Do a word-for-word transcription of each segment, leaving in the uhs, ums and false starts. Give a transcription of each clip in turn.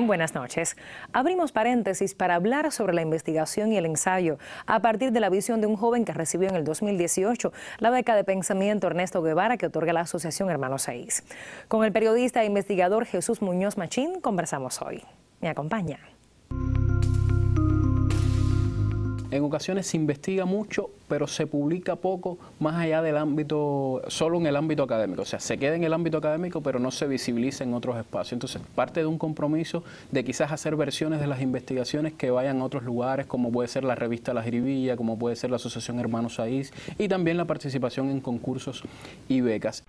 Buenas noches. Abrimos paréntesis para hablar sobre la investigación y el ensayo a partir de la visión de un joven que recibió en el dos mil dieciocho la beca de pensamiento Ernesto Guevara que otorga la Asociación Hermanos Saiz. Con el periodista e investigador Jesús Muñoz Machín conversamos hoy. Me acompaña. En ocasiones se investiga mucho, pero se publica poco más allá del ámbito, solo en el ámbito académico. O sea, se queda en el ámbito académico, pero no se visibiliza en otros espacios. Entonces, parte de un compromiso de quizás hacer versiones de las investigaciones que vayan a otros lugares, como puede ser la revista La Jiribilla, como puede ser la Asociación Hermanos Saiz, y también la participación en concursos y becas.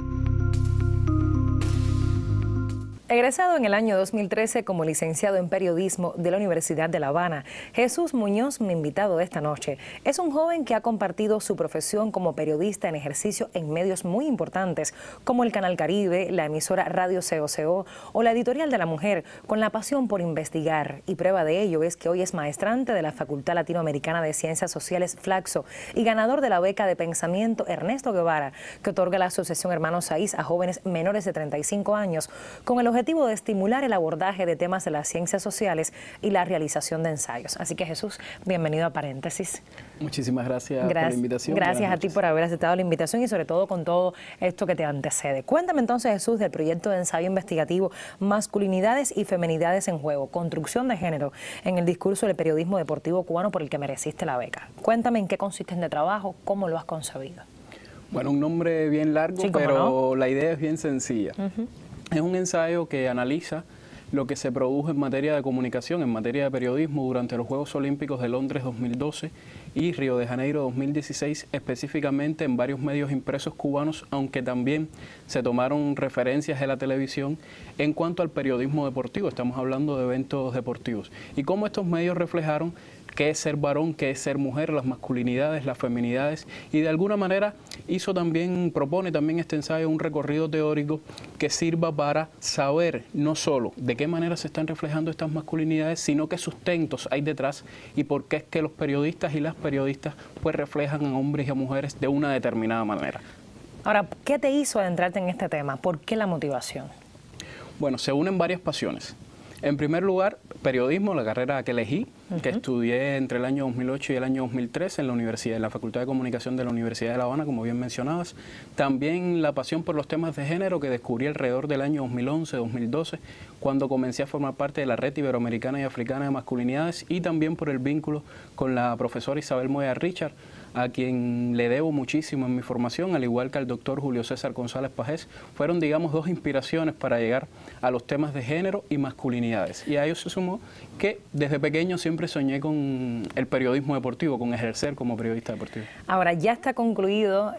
Egresado en el año dos mil trece como licenciado en periodismo de la Universidad de La Habana, Jesús Muñoz, mi invitado de esta noche, es un joven que ha compartido su profesión como periodista en ejercicio en medios muy importantes como el Canal Caribe, la emisora Radio C O C O o la Editorial de la Mujer, con la pasión por investigar. Y prueba de ello es que hoy es maestrante de la Facultad Latinoamericana de Ciencias Sociales Flaxo y ganador de la beca de pensamiento Ernesto Guevara, que otorga la Asociación Hermanos Saiz a jóvenes menores de treinta y cinco años, con el objetivo de estimular el abordaje de temas de las ciencias sociales y la realización de ensayos. Así que Jesús, bienvenido a Paréntesis. Muchísimas gracias, gracias por la invitación. Gracias a ti por haber aceptado la invitación y sobre todo con todo esto que te antecede. Cuéntame entonces, Jesús, del proyecto de ensayo investigativo Masculinidades y Feminidades en Juego, Construcción de Género en el discurso del periodismo deportivo cubano por el que mereciste la beca. Cuéntame en qué consiste el trabajo, cómo lo has concebido. Bueno, un nombre bien largo, sí, pero no, la idea es bien sencilla. Uh-huh. Es un ensayo que analiza lo que se produjo en materia de comunicación, en materia de periodismo durante los Juegos Olímpicos de Londres dos mil doce y Río de Janeiro dos mil dieciséis, específicamente en varios medios impresos cubanos, aunque también se tomaron referencias de la televisión en cuanto al periodismo deportivo. Estamos hablando de eventos deportivos. Y cómo estos medios reflejaron qué es ser varón, qué es ser mujer, las masculinidades, las feminidades, y de alguna manera hizo también, propone también este ensayo un recorrido teórico que sirva para saber no solo de qué manera se están reflejando estas masculinidades, sino qué sustentos hay detrás y por qué es que los periodistas y las periodistas pues reflejan a hombres y a mujeres de una determinada manera. Ahora, ¿qué te hizo adentrarte en este tema? ¿Por qué la motivación? Bueno, se unen varias pasiones. En primer lugar, periodismo, la carrera que elegí, uh-huh. que estudié entre el año dos mil ocho y el año dos mil trece en la universidad, en la Facultad de Comunicación de la Universidad de La Habana, como bien mencionabas. También la pasión por los temas de género que descubrí alrededor del año dos mil once, dos mil doce, cuando comencé a formar parte de la Red Iberoamericana y Africana de Masculinidades, y también por el vínculo con la profesora Isabel Moya Richard, a quien le debo muchísimo en mi formación, al igual que al doctor Julio César González Pajés. Fueron, digamos, dos inspiraciones para llegar a los temas de género y masculinidades. Y a ello se sumó que desde pequeño siempre soñé con el periodismo deportivo, con ejercer como periodista deportivo. Ahora, ya está concluido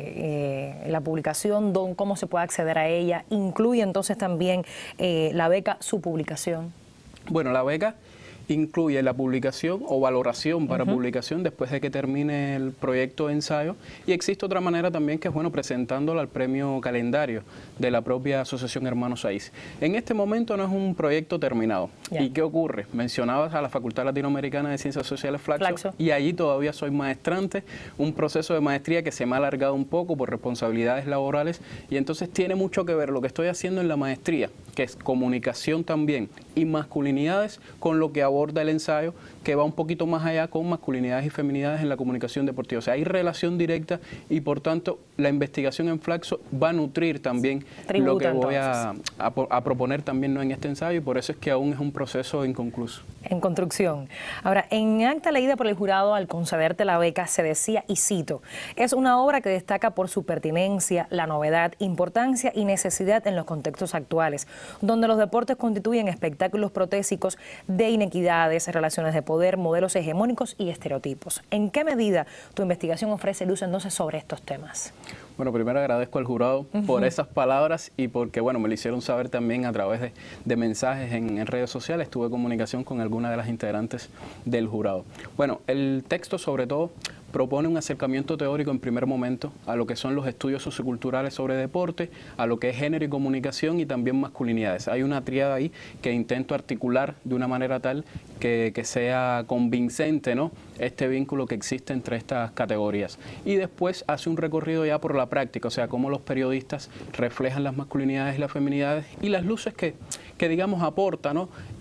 eh, eh, la publicación, don, cómo se puede acceder a ella. ¿Incluye entonces también eh, la beca, su publicación? Bueno, la beca incluye la publicación o valoración para uh-huh. publicación después de que termine el proyecto de ensayo, y existe otra manera también que es, bueno, presentándolo al premio calendario de la propia Asociación Hermanos Saiz. En este momento no es un proyecto terminado. Yeah. ¿Y qué ocurre? Mencionabas a la Facultad Latinoamericana de Ciencias Sociales Flaxo, Flaxo, y allí todavía soy maestrante, un proceso de maestría que se me ha alargado un poco por responsabilidades laborales, y entonces tiene mucho que ver lo que estoy haciendo en la maestría, que es comunicación también, y masculinidades, con lo que aborda el ensayo, que va un poquito más allá con masculinidades y feminidades en la comunicación deportiva. O sea, hay relación directa y por tanto la investigación en Flaxo va a nutrir también Tributa, lo que voy a, a, a proponer también ¿no? en este ensayo, y por eso es que aún es un proceso inconcluso. En construcción. Ahora, en acta leída por el jurado al concederte la beca se decía, y cito, es una obra que destaca por su pertinencia, la novedad, importancia y necesidad en los contextos actuales, donde los deportes constituyen espectáculos protésicos de inequidades, relaciones de poder, modelos hegemónicos y estereotipos. ¿En qué medida tu investigación ofrece luz entonces sobre estos temas? Bueno, primero agradezco al jurado uh-huh. por esas palabras y porque, bueno, me lo hicieron saber también a través de, de mensajes en, en redes sociales. Tuve comunicación con algunas de las integrantes del jurado. Bueno, el texto sobre todo propone un acercamiento teórico en primer momento a lo que son los estudios socioculturales sobre deporte, a lo que es género y comunicación y también masculinidades. Hay una tríada ahí que intento articular de una manera tal que, que sea convincente, ¿no?, este vínculo que existe entre estas categorías. Y después hace un recorrido ya por la práctica, o sea, cómo los periodistas reflejan las masculinidades y las feminidades y las luces que, que digamos, aporta, ¿no?,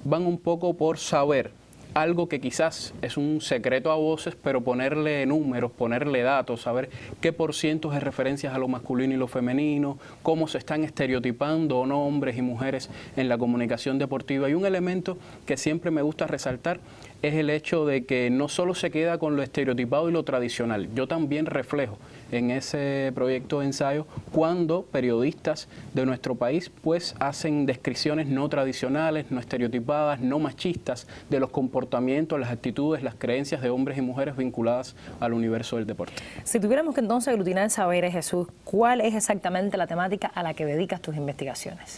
van un poco por saber algo que quizás es un secreto a voces, pero ponerle números, ponerle datos, saber qué por ciento es referencias a lo masculino y lo femenino, cómo se están estereotipando o no hombres y mujeres en la comunicación deportiva. Y un elemento que siempre me gusta resaltar es el hecho de que no solo se queda con lo estereotipado y lo tradicional. Yo también reflejo en ese proyecto de ensayo cuando periodistas de nuestro país pues hacen descripciones no tradicionales, no estereotipadas, no machistas de los comportamientos, las actitudes, las creencias de hombres y mujeres vinculadas al universo del deporte. Si tuviéramos que entonces aglutinar saberes, Jesús, ¿cuál es exactamente la temática a la que dedicas tus investigaciones?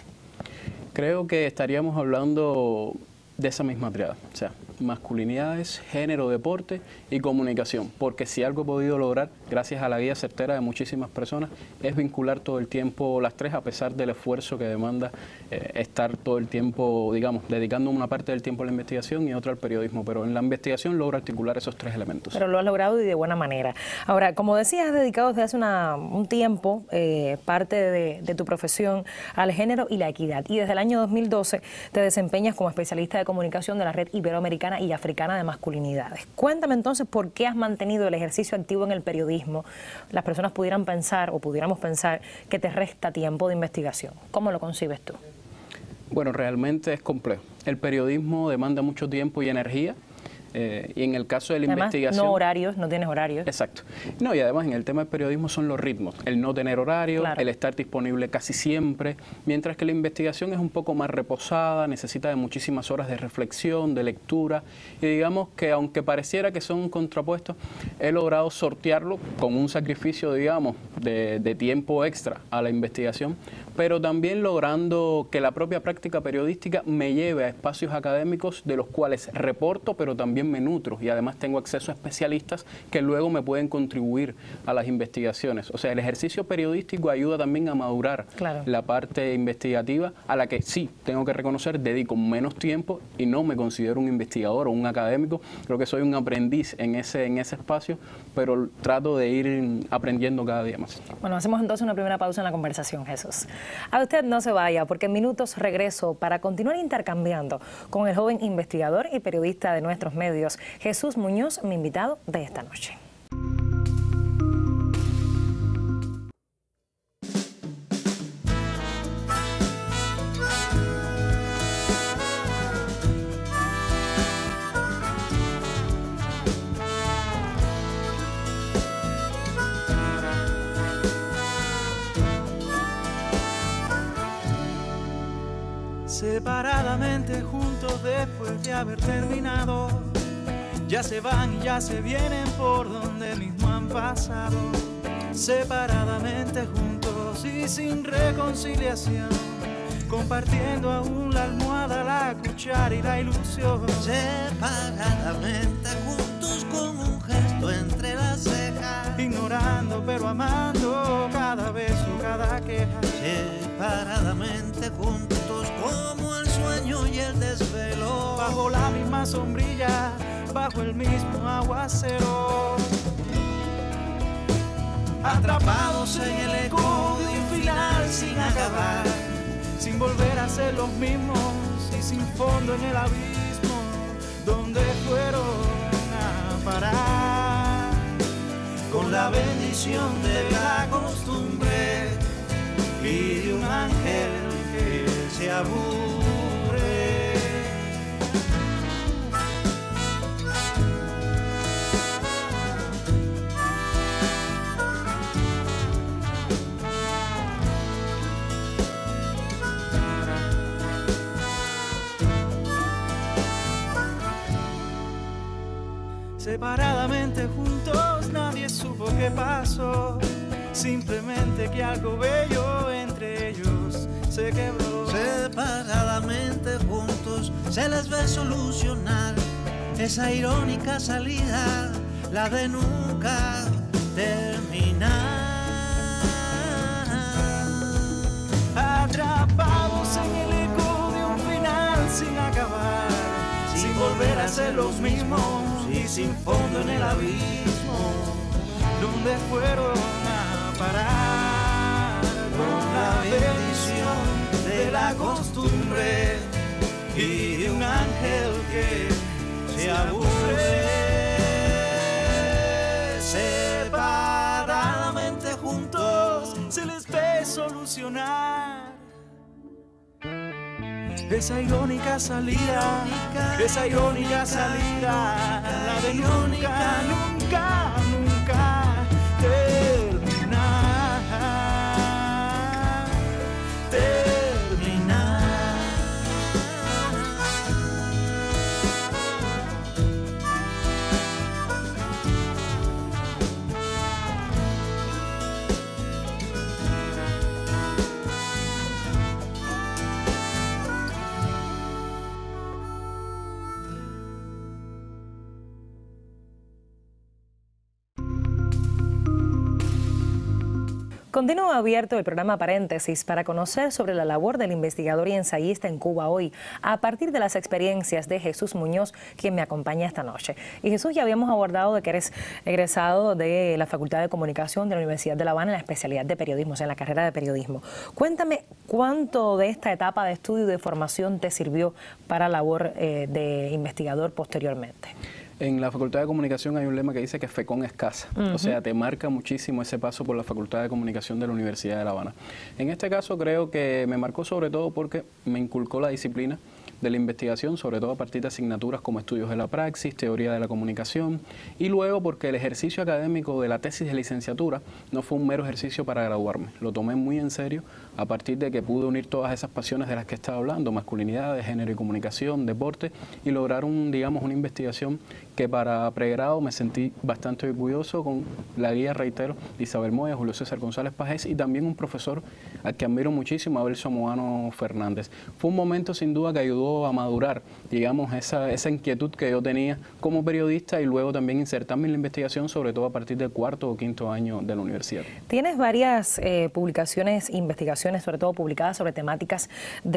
Creo que estaríamos hablando de esa misma triada, o sea, masculinidades, género, deporte y comunicación, porque si algo he podido lograr, gracias a la guía certera de muchísimas personas, es vincular todo el tiempo las tres, a pesar del esfuerzo que demanda eh, estar todo el tiempo, digamos, dedicando una parte del tiempo a la investigación y otra al periodismo, pero en la investigación logro articular esos tres elementos. Pero lo has logrado y de buena manera. Ahora, como decías, has dedicado desde hace una, un tiempo eh, parte de, de tu profesión al género y la equidad, y desde el año dos mil doce te desempeñas como especialista de comunicación de la Red Iberoamericana y Africana de Masculinidades. Cuéntame entonces por qué has mantenido el ejercicio activo en el periodismo. Las personas pudieran pensar o pudiéramos pensar que te resta tiempo de investigación. ¿Cómo lo concibes tú? Bueno, realmente es complejo. El periodismo demanda mucho tiempo y energía. Eh, y en el caso de la además, investigación... no horarios, no tienes horarios. Exacto. No, y además en el tema del periodismo son los ritmos, el no tener horario, claro, el estar disponible casi siempre, mientras que la investigación es un poco más reposada, necesita de muchísimas horas de reflexión, de lectura, y digamos que aunque pareciera que son contrapuestos, he logrado sortearlo con un sacrificio, digamos, de, de tiempo extra a la investigación, pero también logrando que la propia práctica periodística me lleve a espacios académicos de los cuales reporto, pero también me nutro, y además tengo acceso a especialistas que luego me pueden contribuir a las investigaciones. O sea, el ejercicio periodístico ayuda también a madurar, claro, la parte investigativa, a la que sí, tengo que reconocer, dedico menos tiempo y no me considero un investigador o un académico. Creo que soy un aprendiz en ese, en ese espacio, pero trato de ir aprendiendo cada día más. Bueno, hacemos entonces una primera pausa en la conversación, Jesús. A usted no se vaya, porque en minutos regreso para continuar intercambiando con el joven investigador y periodista de nuestros medios, Jesús Muñoz, mi invitado de esta noche. Separadamente, juntos después de haber terminado, ya se van y ya se vienen por donde mismo han pasado. Separadamente, juntos y sin reconciliación, compartiendo aún la almohada, la cuchara y la ilusión. Separadamente, juntos con un gesto entre las cejas, ignorando pero amando cada beso, cada queja. Separadamente, juntos como el sueño y el desvelo, bajo la misma sombrilla, bajo el mismo aguacero, atrapados en el eco de un final sin acabar, sin volver a ser los mismos y sin fondo en el abismo donde fueron a parar, con la bendición de la costumbre y de un ángel que se aburre. Separadamente, juntos, nadie supo qué pasó, simplemente que algo bello entre ellos se quebró. Separadamente, juntos, se les ve solucionar esa irónica salida, la de nunca terminar. Atrapados en el eco de un final sin acabar, sin, sin volver a ser los mismos y sin fondo en el abismo donde fueron a parar, con la bendición de la costumbre y un ángel que se aburre. Separadamente juntos se les ve solucionar esa irónica salida, esa irónica salida, la de nunca, nunca, nunca terminar, terminar. Continúa abierto el programa Paréntesis para conocer sobre la labor del investigador y ensayista en Cuba hoy, a partir de las experiencias de Jesús Muñoz, quien me acompaña esta noche. Y Jesús, ya habíamos abordado de que eres egresado de la Facultad de Comunicación de la Universidad de La Habana en la especialidad de periodismo, o sea, en la carrera de periodismo. Cuéntame, ¿cuánto de esta etapa de estudio y de formación te sirvió para la labor eh, de investigador posteriormente? En la Facultad de Comunicación hay un lema que dice que fecón es casa, uh-huh. O sea, te marca muchísimo ese paso por la Facultad de Comunicación de la Universidad de La Habana. En este caso creo que me marcó sobre todo porque me inculcó la disciplina de la investigación, sobre todo a partir de asignaturas como estudios de la praxis, teoría de la comunicación, y luego porque el ejercicio académico de la tesis de licenciatura no fue un mero ejercicio para graduarme, lo tomé muy en serio a partir de que pude unir todas esas pasiones de las que he estado hablando, masculinidad, de género y comunicación, deporte, y lograr un, digamos, una investigación que para pregrado me sentí bastante orgulloso con la guía, reitero, de Isabel Moya, Julio César González Pajés y también un profesor al que admiro muchísimo, Abel Somoano Fernández. Fue un momento sin duda que ayudó a madurar, digamos, esa, esa inquietud que yo tenía como periodista y luego también insertarme en la investigación, sobre todo a partir del cuarto o quinto año de la universidad. Tienes varias eh, publicaciones, investigaciones, sobre todo publicadas sobre temáticas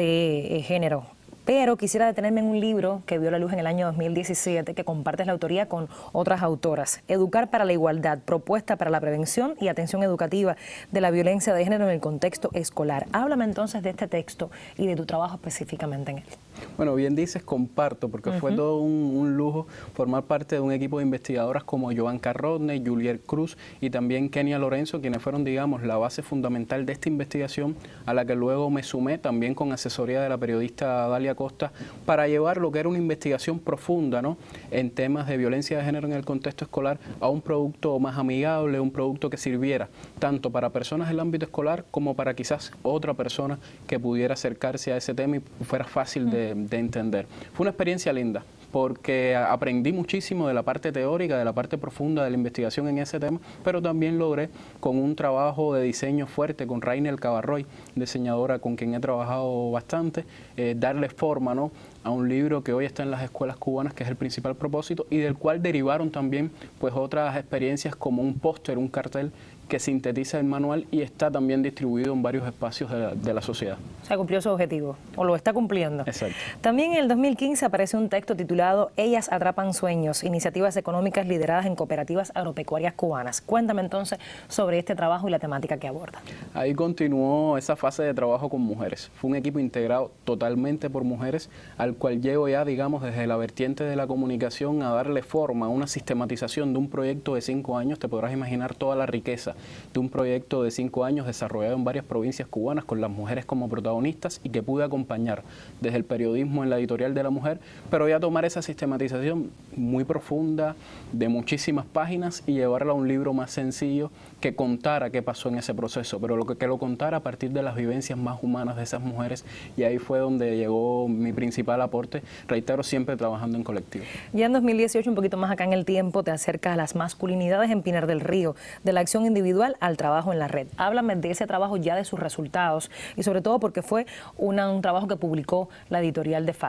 de eh, género. Pero quisiera detenerme en un libro que vio la luz en el año dos mil diecisiete, que compartes la autoría con otras autoras. Educar para la igualdad, propuesta para la prevención y atención educativa de la violencia de género en el contexto escolar. Háblame entonces de este texto y de tu trabajo específicamente en él. Bueno, bien dices, comparto, porque uh-huh. fue todo un, un lujo formar parte de un equipo de investigadoras como Joanca Rodney, Juliet Cruz y también Kenia Lorenzo, quienes fueron, digamos, la base fundamental de esta investigación, a la que luego me sumé también con asesoría de la periodista Dalia Costa, para llevar lo que era una investigación profunda, ¿no?, en temas de violencia de género en el contexto escolar a un producto más amigable, un producto que sirviera tanto para personas del ámbito escolar como para quizás otra persona que pudiera acercarse a ese tema y fuera fácil uh-huh. de, de entender. Fue una experiencia linda, porque aprendí muchísimo de la parte teórica, de la parte profunda de la investigación en ese tema, pero también logré, con un trabajo de diseño fuerte con Rainel Cabarroy, diseñadora con quien he trabajado bastante, eh, darle forma, ¿no?, a un libro que hoy está en las escuelas cubanas, que es el principal propósito, y del cual derivaron también pues otras experiencias como un póster, un cartel que sintetiza el manual y está también distribuido en varios espacios de la, de la sociedad. O sea, cumplió su objetivo, o lo está cumpliendo. Exacto. También en el dos mil quince aparece un texto titulado Ellas atrapan sueños, iniciativas económicas lideradas en cooperativas agropecuarias cubanas. Cuéntame entonces sobre este trabajo y la temática que aborda. Ahí continuó esa fase de trabajo con mujeres. Fue un equipo integrado totalmente por mujeres, al cual llego ya, digamos, desde la vertiente de la comunicación a darle forma a una sistematización de un proyecto de cinco años. Te podrás imaginar toda la riqueza de un proyecto de cinco años desarrollado en varias provincias cubanas con las mujeres como protagonistas y que pude acompañar desde el periodismo en la editorial de La Mujer, pero ya tomar esa sistematización muy profunda de muchísimas páginas y llevarla a un libro más sencillo que contara qué pasó en ese proceso, pero lo que, que lo contara a partir de las vivencias más humanas de esas mujeres, y ahí fue donde llegó mi principal aporte, reitero, siempre trabajando en colectivo. Ya en dos mil dieciocho, un poquito más acá en el tiempo, te acercas a las masculinidades en Pinar del Río, de la acción individual al trabajo en la red. Háblame de ese trabajo, ya de sus resultados y sobre todo porque fue una, un trabajo que publicó la editorial de Faxo.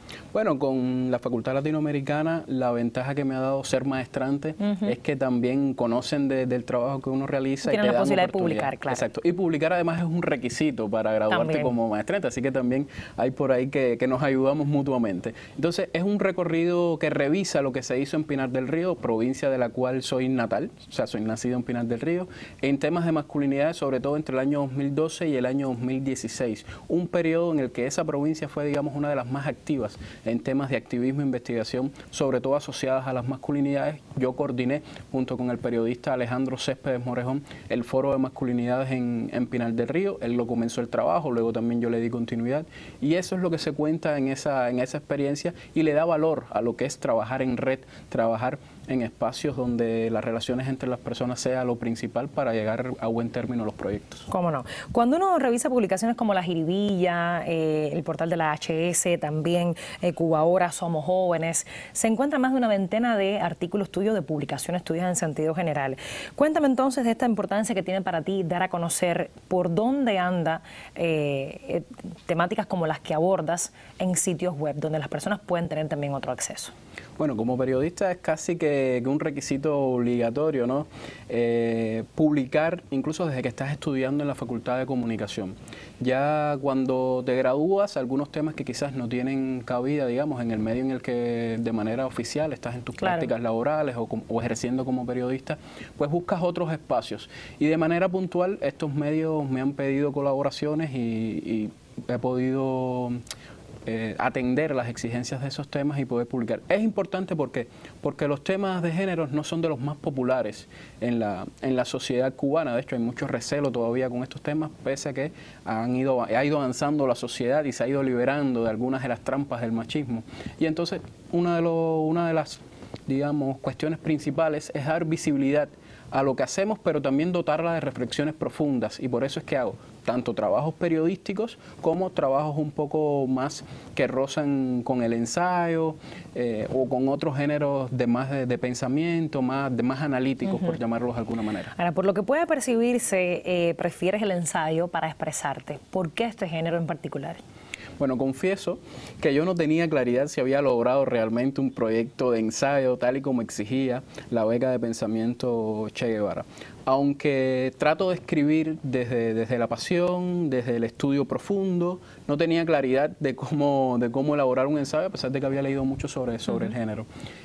Bueno, con la Facultad Latinoamericana, la ventaja que me ha dado ser maestrante uh-huh. es que también conocen de, del trabajo que uno realiza. Tienen y te la posibilidad dan de publicar, claro. Exacto. Y publicar además es un requisito para graduarte también. como maestrante, así que también hay por ahí que, que nos ayudamos mutuamente. Entonces, es un recorrido que revisa lo que se hizo en Pinar del Río, provincia de la cual soy natal, o sea, soy nacido en Pinar del Río, en temas de masculinidad, sobre todo entre el año dos mil doce y el año dos mil dieciséis. Un periodo en el que esa provincia fue, digamos, una de las más activas en temas de activismo e investigación, sobre todo asociadas a las masculinidades. Yo coordiné, junto con el periodista Alejandro Céspedes Morejón, el foro de masculinidades en, en Pinar del Río. Él lo comenzó el trabajo, luego también yo le di continuidad. Y eso es lo que se cuenta en esa, en esa experiencia y le da valor a lo que es trabajar en red, trabajar en espacios donde las relaciones entre las personas sea lo principal para llegar a buen término los proyectos. ¿Cómo no? Cuando uno revisa publicaciones como La Jiribilla, eh, el portal de la H S, también eh, Cuba Ahora, Somos Jóvenes, se encuentra más de una veintena de artículos tuyos, de publicaciones tuyas en sentido general. Cuéntame entonces de esta importancia que tiene para ti dar a conocer por dónde anda eh, eh, temáticas como las que abordas en sitios web, donde las personas pueden tener también otro acceso. Bueno, como periodista es casi que, que un requisito obligatorio, ¿no? Eh, publicar incluso desde que estás estudiando en la Facultad de Comunicación. Ya cuando te gradúas, algunos temas que quizás no tienen cabida, digamos, en el medio en el que de manera oficial estás en tus claro. prácticas laborales o, o ejerciendo como periodista, pues buscas otros espacios. Y de manera puntual, estos medios me han pedido colaboraciones y, y he podido Eh, atender las exigencias de esos temas y poder publicar. Es importante porque, porque los temas de género no son de los más populares en la, en la sociedad cubana. De hecho, hay mucho recelo todavía con estos temas, pese a que han ido, ha ido avanzando la sociedad y se ha ido liberando de algunas de las trampas del machismo. Y entonces, una de, lo, una de las, digamos, cuestiones principales es dar visibilidad a lo que hacemos, pero también dotarla de reflexiones profundas, y por eso es que hago tanto trabajos periodísticos como trabajos un poco más que rozan con el ensayo eh, o con otros géneros de más de, de pensamiento, más, de más analíticos, uh-huh. por llamarlos de alguna manera. Ahora, por lo que puede percibirse, eh, prefieres el ensayo para expresarte. ¿Por qué este género en particular? Bueno, confieso que yo no tenía claridad si había logrado realmente un proyecto de ensayo tal y como exigía la beca de pensamiento Che Guevara. Aunque trato de escribir desde, desde la pasión, desde el estudio profundo, no tenía claridad de cómo, de cómo elaborar un ensayo, a pesar de que había leído mucho sobre, sobre uh-huh. el género.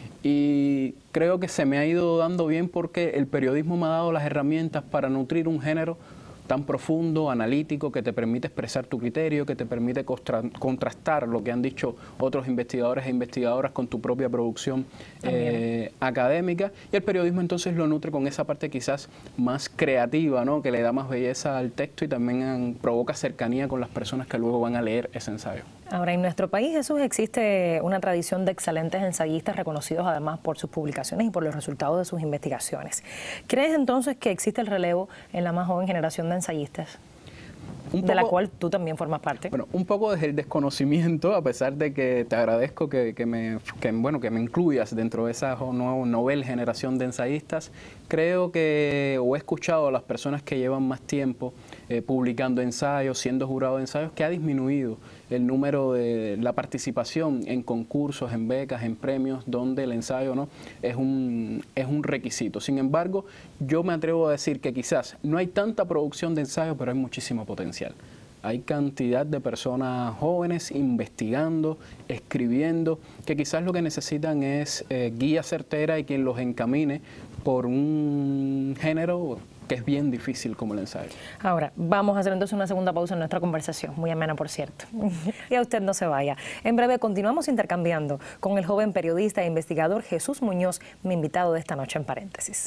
Y creo que se me ha ido dando bien porque el periodismo me ha dado las herramientas para nutrir un género tan profundo, analítico, que te permite expresar tu criterio, que te permite contrastar lo que han dicho otros investigadores e investigadoras con tu propia producción eh, académica. Y el periodismo entonces lo nutre con esa parte quizás más creativa, ¿no? Que le da más belleza al texto y también provoca cercanía con las personas que luego van a leer ese ensayo. Ahora, en nuestro país, Jesús, existe una tradición de excelentes ensayistas reconocidos además por sus publicaciones y por los resultados de sus investigaciones. ¿Crees entonces que existe el relevo en la más joven generación de ensayistas? Un poco, de la cual tú también formas parte. Bueno, un poco desde el desconocimiento, a pesar de que te agradezco que, que, me, que, bueno, que me incluyas dentro de esa nueva novel generación de ensayistas. Creo que, o he escuchado a las personas que llevan más tiempo eh, publicando ensayos, siendo jurado de ensayos, que ha disminuido el número de la participación en concursos, en becas, en premios, donde el ensayo no es un, es un requisito. Sin embargo, yo me atrevo a decir que quizás no hay tanta producción de ensayos, pero hay muchísimo potencial. Hay cantidad de personas jóvenes investigando, escribiendo, que quizás lo que necesitan es eh, guía certera y quien los encamine por un género que es bien difícil como el ensayo. Ahora, vamos a hacer entonces una segunda pausa en nuestra conversación, muy amena por cierto. Y a usted no se vaya. En breve continuamos intercambiando con el joven periodista e investigador Jesús Muñoz, mi invitado de esta noche en Paréntesis.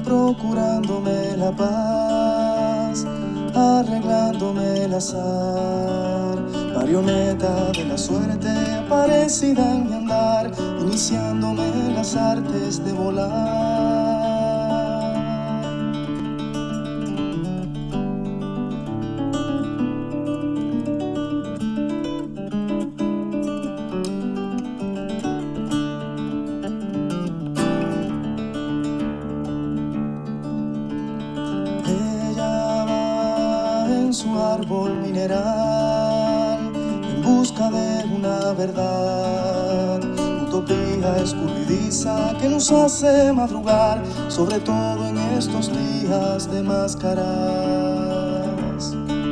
procurándome la paz, arreglándome el azar, marioneta de la suerte aparecida en mi andar, iniciándome las artes de volar. Su árbol mineral en busca de una verdad, utopía escurridiza que nos hace madrugar, sobre todo en estos días de máscaras.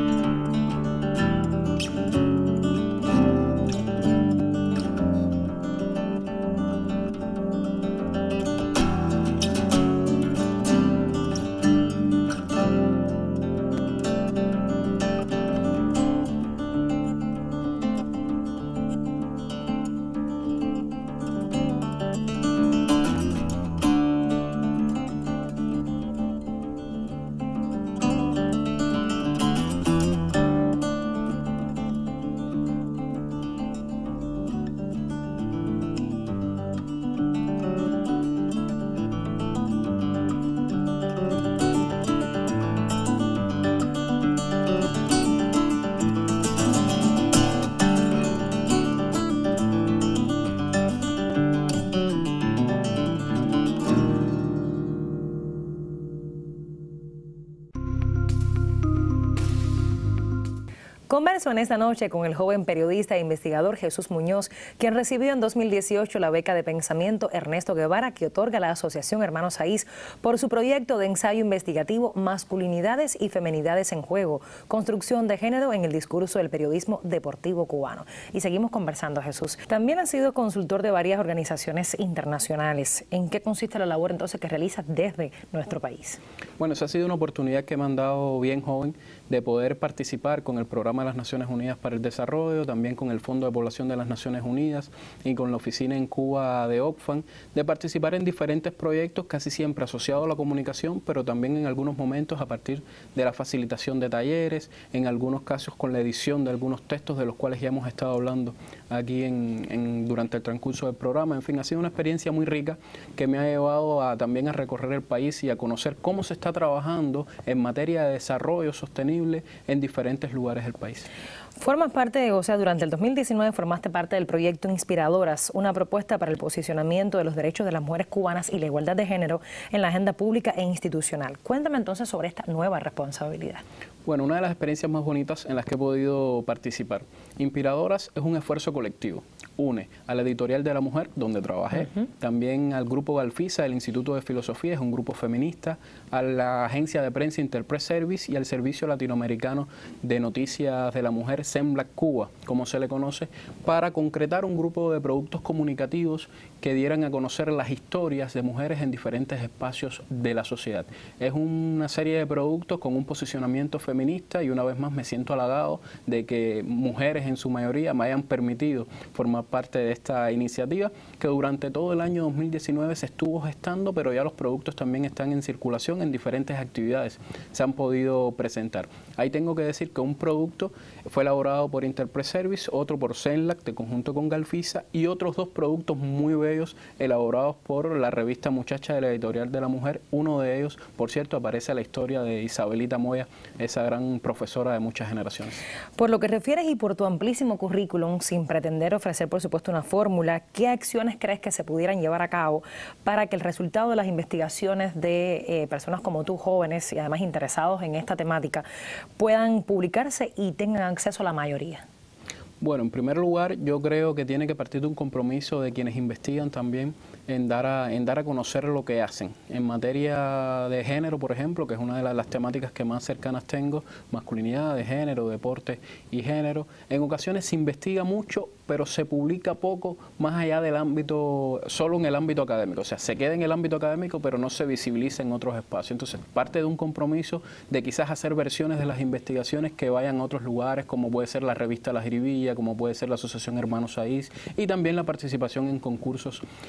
Converso en esta noche con el joven periodista e investigador Jesús Muñoz, quien recibió en dos mil dieciocho la beca de pensamiento Ernesto Guevara que otorga la Asociación Hermanos Saiz por su proyecto de ensayo investigativo Masculinidades y Feminidades en Juego, construcción de género en el discurso del periodismo deportivo cubano. Y seguimos conversando, Jesús. También has sido consultor de varias organizaciones internacionales. ¿En qué consiste la labor entonces que realizas desde nuestro país? Bueno, esa ha sido una oportunidad que me han dado bien joven de poder participar con el Programa de las Naciones Unidas para el Desarrollo, también con el Fondo de Población de las Naciones Unidas y con la oficina en Cuba de Oxfam, de participar en diferentes proyectos casi siempre asociados a la comunicación, pero también en algunos momentos a partir de la facilitación de talleres, en algunos casos con la edición de algunos textos de los cuales ya hemos estado hablando aquí en, en, durante el transcurso del programa. En fin, ha sido una experiencia muy rica que me ha llevado a, también a recorrer el país y a conocer cómo se está trabajando en materia de desarrollo sostenible en diferentes lugares del país. Formas parte, o sea, durante el dos mil diecinueve formaste parte del proyecto Inspiradoras, una propuesta para el posicionamiento de los derechos de las mujeres cubanas y la igualdad de género en la agenda pública e institucional. Cuéntame entonces sobre esta nueva responsabilidad. Bueno, una de las experiencias más bonitas en las que he podido participar. Inspiradoras es un esfuerzo colectivo. Une a la Editorial de la Mujer, donde trabajé, uh-huh. también al Grupo Galfisa, del Instituto de Filosofía, es un grupo feminista, a la agencia de prensa Interpress Service y al Servicio Latinoamericano de Noticias de la Mujer, SEMLAC Cuba, como se le conoce, para concretar un grupo de productos comunicativos que dieran a conocer las historias de mujeres en diferentes espacios de la sociedad. Es una serie de productos con un posicionamiento feminista y una vez más me siento halagado de que mujeres en su mayoría me hayan permitido formar parte de esta iniciativa que durante todo el año dos mil diecinueve se estuvo gestando, pero ya los productos también están en circulación en diferentes actividades, se han podido presentar. Ahí tengo que decir que un producto fue elaborado por Interpress Service, otro por CENLAC de conjunto con Galfisa y otros dos productos muy bellos elaborados por la revista Muchacha de la Editorial de la Mujer. Uno de ellos, por cierto, aparece la historia de Isabelita Moya, esa gran profesora de muchas generaciones. Por lo que refieres y por tu amplísimo currículum, sin pretender ofrecer por supuesto una fórmula, ¿qué acciones crees que se pudieran llevar a cabo para que el resultado de las investigaciones de eh, personas como tú, jóvenes y además interesados en esta temática, puedan publicarse y tengan acceso a la mayoría? Bueno, en primer lugar, yo creo que tiene que partir de un compromiso de quienes investigan también en dar a, en dar a conocer lo que hacen. En materia de género, por ejemplo, que es una de las, las temáticas que más cercanas tengo, masculinidad, de género, deporte y género, en ocasiones se investiga mucho, pero se publica poco más allá del ámbito, solo en el ámbito académico. O sea, se queda en el ámbito académico, pero no se visibiliza en otros espacios. Entonces, parte de un compromiso de quizás hacer versiones de las investigaciones que vayan a otros lugares, como puede ser la revista La Jiribilla, como puede ser la Asociación Hermanos Saiz, y también la participación en concursos I B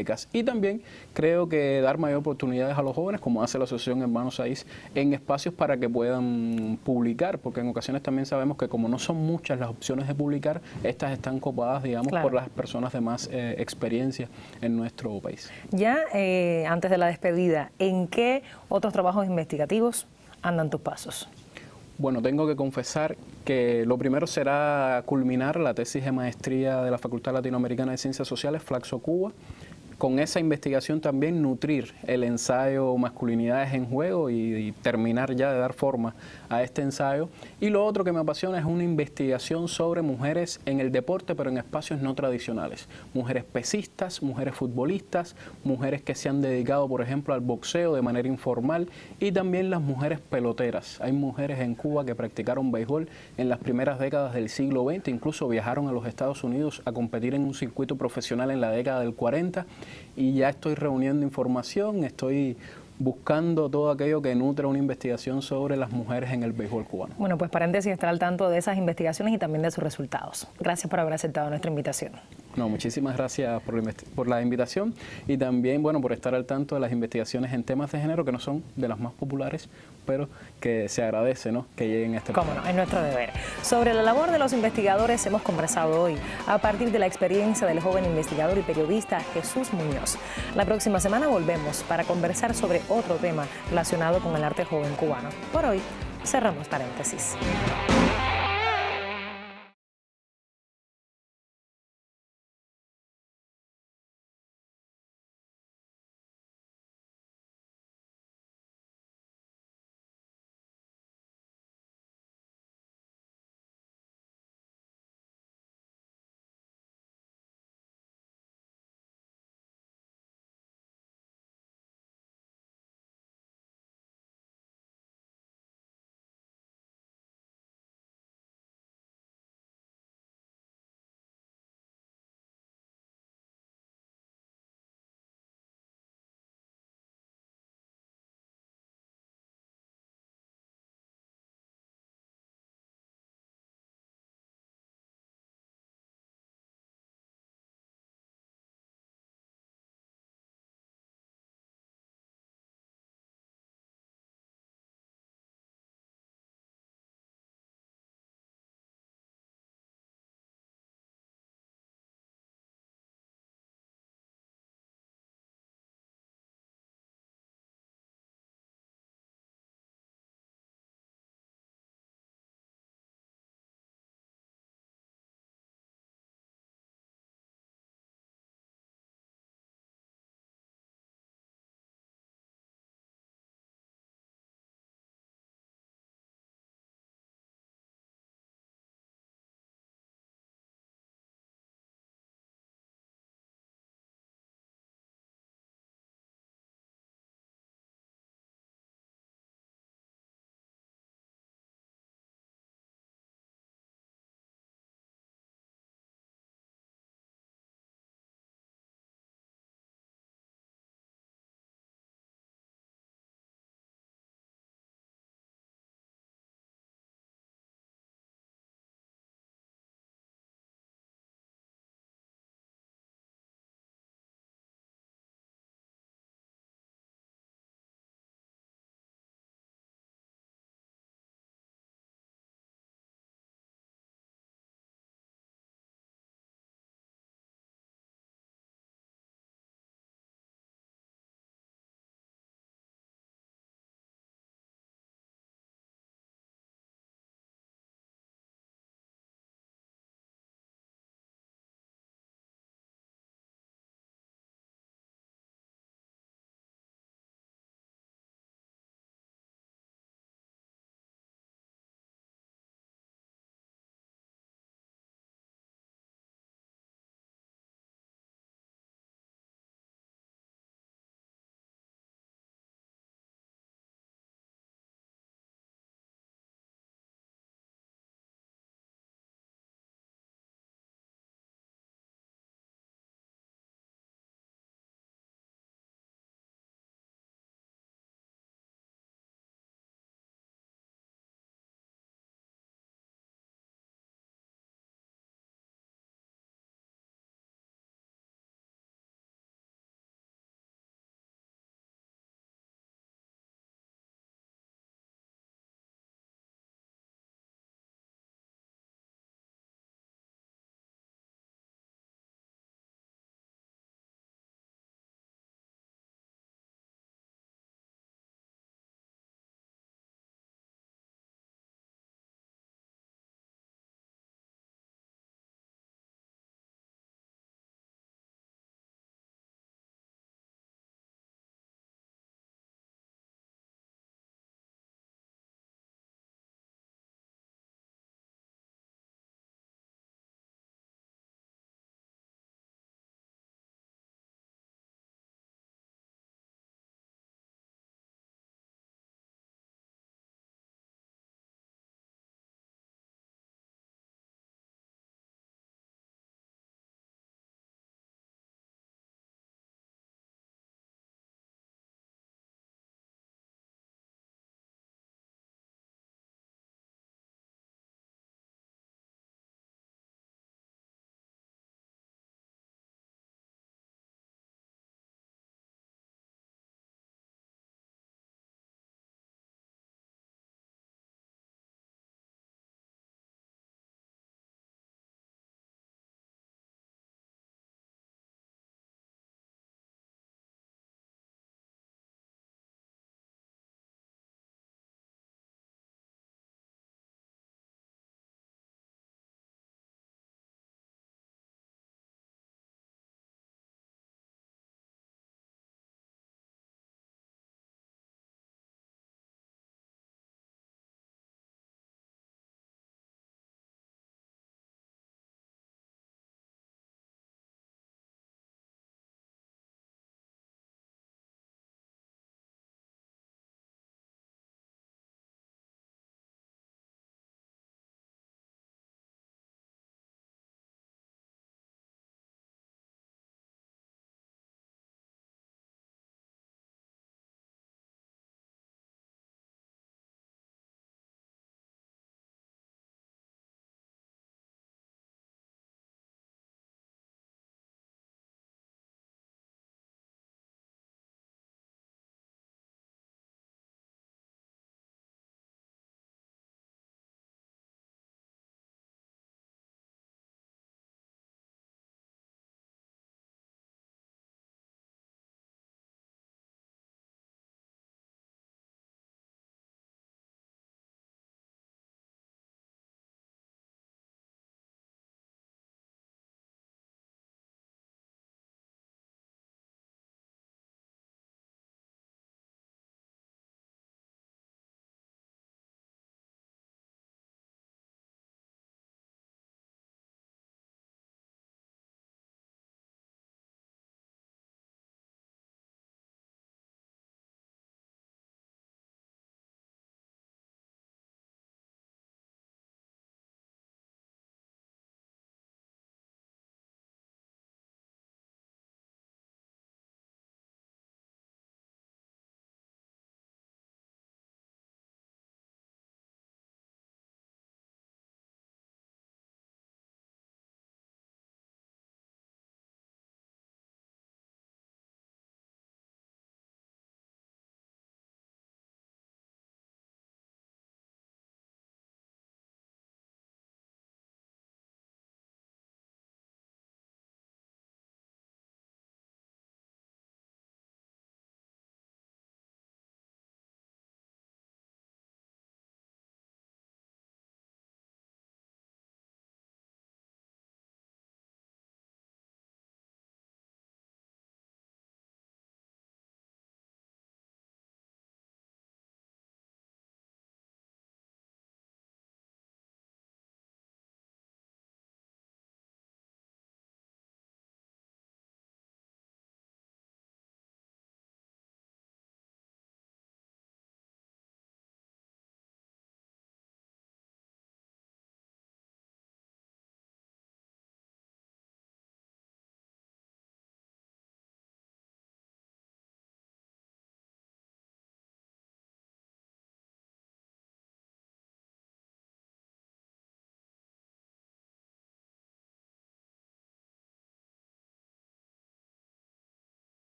becas. Y también creo que dar mayor oportunidades a los jóvenes, como hace la Asociación Hermanos Saiz, en espacios para que puedan publicar, porque en ocasiones también sabemos que como no son muchas las opciones de publicar, estas están copadas, digamos, claro, por las personas de más eh, experiencia en nuestro país. Ya eh, antes de la despedida, ¿en qué otros trabajos investigativos andan tus pasos? Bueno, tengo que confesar que lo primero será culminar la tesis de maestría de la Facultad Latinoamericana de Ciencias Sociales, Flaxo Cuba. Con esa investigación también nutrir el ensayo Masculinidades en Juego y, y terminar ya de dar forma a este ensayo. Y lo otro que me apasiona es una investigación sobre mujeres en el deporte, pero en espacios no tradicionales. Mujeres pesistas, mujeres futbolistas, mujeres que se han dedicado, por ejemplo, al boxeo de manera informal, y también las mujeres peloteras. Hay mujeres en Cuba que practicaron béisbol en las primeras décadas del siglo veinte, incluso viajaron a los Estados Unidos a competir en un circuito profesional en la década del cuarenta. Y ya estoy reuniendo información, estoy buscando todo aquello que nutre una investigación sobre las mujeres en el béisbol cubano. Bueno, pues paréntesis, estar al tanto de esas investigaciones y también de sus resultados. Gracias por haber aceptado nuestra invitación. No, muchísimas gracias por, por la invitación y también, bueno, por estar al tanto de las investigaciones en temas de género que no son de las más populares, pero que se agradece, ¿no?, que lleguen a este Cómo no, es nuestro deber. Sobre la labor de los investigadores hemos conversado hoy a partir de la experiencia del joven investigador y periodista Jesús Muñoz. La próxima semana volvemos para conversar sobre otro tema relacionado con el arte joven cubano. Por hoy, cerramos paréntesis.